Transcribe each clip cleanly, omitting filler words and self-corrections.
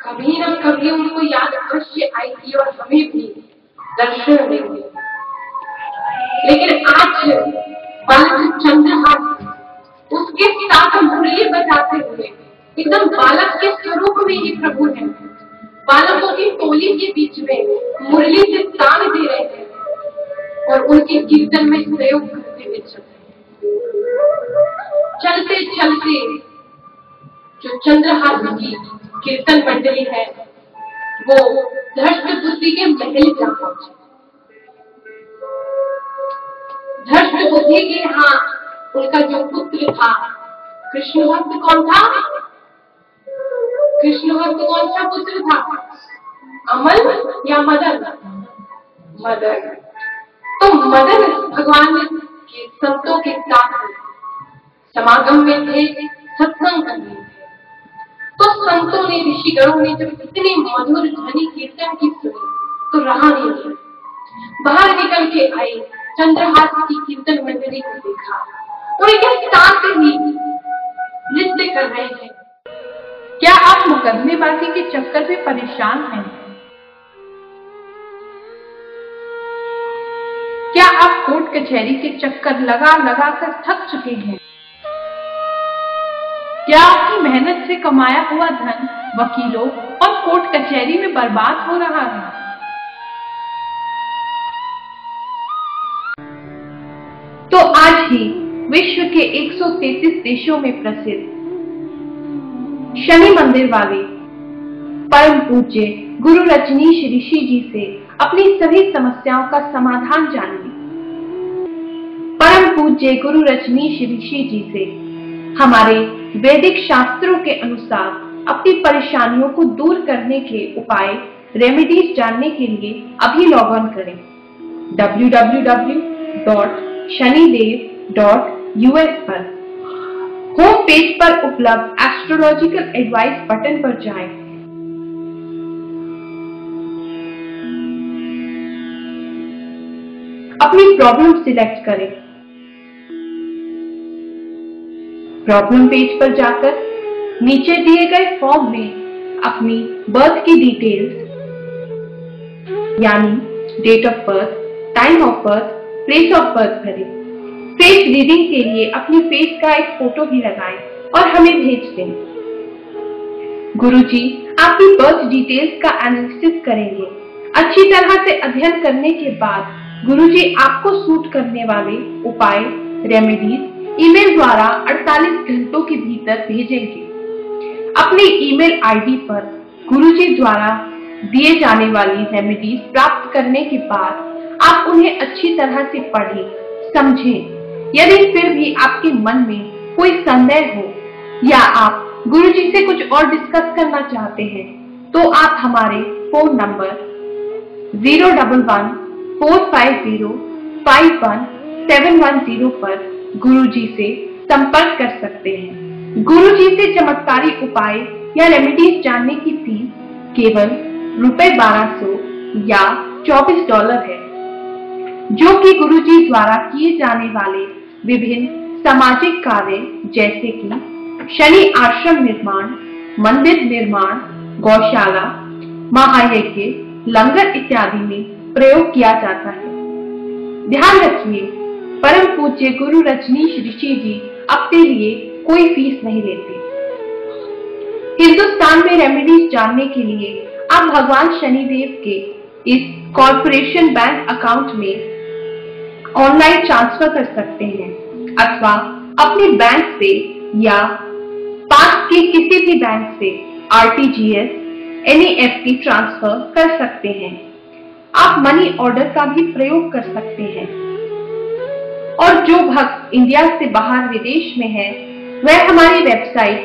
कभी न कभी उनको याद अवश्य आएगी और हमें भी दर्शन देंगे। लेकिन आज बालक चंद्रहास उसके साथ मुरली बजाते हुए एकदम बालक के स्वरूप में ही प्रभु है। बालकों की टोली के बीच में मुरली से तान दे रहे हैं और उनके कीर्तन में प्रयोग करते हुए चलते चलते जो चंद्रहास की कीर्तन मंडली है वो धृष्टबुद्धि के महल जा पहुंचे। धृष्टबुद्धि के यहाँ उनका जो पुत्र था, कृष्ण भक्त कौन था? कृष्ण भक्त कौन सा पुत्र था? अमल या मदन? मदन। तो मदन भगवान के संतों के साथ समागम में थे, सत्संग करने थे। तो संतों ने, ऋषिगणों ने जब इतने मधुर ध्वनि कीर्तन की सुनी तो रहा नहीं गया। बाहर निकल के आए, चंद्रहास की कीर्तन मंडली को देखा और एक साथ ही नृत्य कर रहे हैं। क्या आप मुकदमेबाजी के चक्कर में परेशान हैं? क्या आप कोर्ट कचहरी के चक्कर लगा लगा कर थक चुके हैं? क्या आपकी मेहनत से कमाया हुआ धन वकीलों और कोर्ट कचहरी में बर्बाद हो रहा है? तो आज ही विश्व के 133 देशों में प्रसिद्ध शनि मंदिर वाले परम पूज्य गुरु रजनीश ऋषि जी से अपनी सभी समस्याओं का समाधान जानिए। परम पूज्य गुरु रजनीश ऋषि जी से हमारे वैदिक शास्त्रों के अनुसार अपनी परेशानियों को दूर करने के उपाय, रेमेडीज जानने के लिए अभी लॉग ऑन करें www.shanidev.us पर। होम पेज पर उपलब्ध एस्ट्रोलॉजिकल एडवाइस बटन पर जाएं। अपनी प्रॉब्लम सिलेक्ट करें। प्रॉब्लम पेज पर जाकर नीचे दिए गए फॉर्म में अपनी बर्थ की डिटेल्स यानी date of birth, time of birth, place of birth भरें। फेस रीडिंग के लिए अपनी फेस का एक फोटो भी लगाएं और हमें भेज दें। गुरुजी आपकी बर्थ डिटेल्स का एनालिसिस करेंगे। अच्छी तरह से अध्ययन करने के बाद गुरुजी आपको सूट करने वाले उपाय, रेमेडीज ईमेल द्वारा 48 घंटों के भीतर भेजेंगे। अपने ईमेल आईडी पर गुरुजी द्वारा दिए जाने वाली रेमेडीज प्राप्त करने के बाद आप उन्हें अच्छी तरह से पढ़ें, समझें। यदि फिर भी आपके मन में कोई संदेह हो या आप गुरुजी से कुछ और डिस्कस करना चाहते हैं तो आप हमारे फोन नंबर 011-450-51710 पर गुरुजी से संपर्क कर सकते हैं। गुरुजी से चमत्कारी उपाय या रेमेडीज जानने की फीस केवल ₹1200 या $24 है, जो कि गुरुजी द्वारा किए जाने वाले विभिन्न सामाजिक कार्य जैसे कि शनि आश्रम निर्माण, मंदिर निर्माण, गौशाला, महायज्ञ, लंगर इत्यादि में प्रयोग किया जाता है। ध्यान रखिए, परम पूज्य गुरु रजनीश ऋषि जी अपने लिए कोई फीस नहीं लेते। हिंदुस्तान में रेमेडीज जानने के लिए आप भगवान शनिदेव के इस कॉर्पोरेशन बैंक अकाउंट में ऑनलाइन ट्रांसफर कर सकते हैं अथवा अपने बैंक से या पास के किसी भी बैंक से RTGS, NEFT ट्रांसफर कर सकते हैं। आप मनी ऑर्डर का भी प्रयोग कर सकते हैं। और जो भक्त इंडिया से बाहर विदेश में है वह हमारी वेबसाइट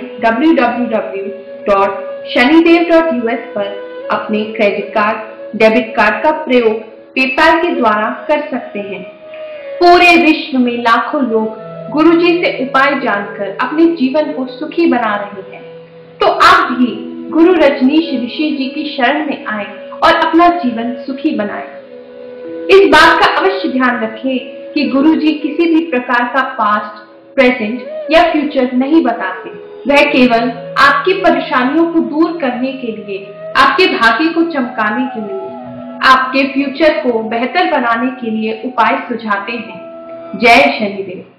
www.shanidev.us पर अपने क्रेडिट कार्ड, डेबिट कार्ड का प्रयोग पेपाल के द्वारा कर सकते हैं। पूरे विश्व में लाखों लोग गुरुजी से उपाय जानकर अपने जीवन को सुखी बना रहे हैं। तो आप भी गुरु रजनीश ऋषि जी की शरण में आए और अपना जीवन सुखी बनाएं। इस बात का अवश्य ध्यान रखें कि गुरुजी किसी भी प्रकार का पास्ट, प्रेजेंट या फ्यूचर नहीं बताते। वह केवल आपकी परेशानियों को दूर करने के लिए, आपके भाग्य को चमकाने के लिए, आपके फ्यूचर को बेहतर बनाने के लिए उपाय सुझाते हैं। जय शनिदेव।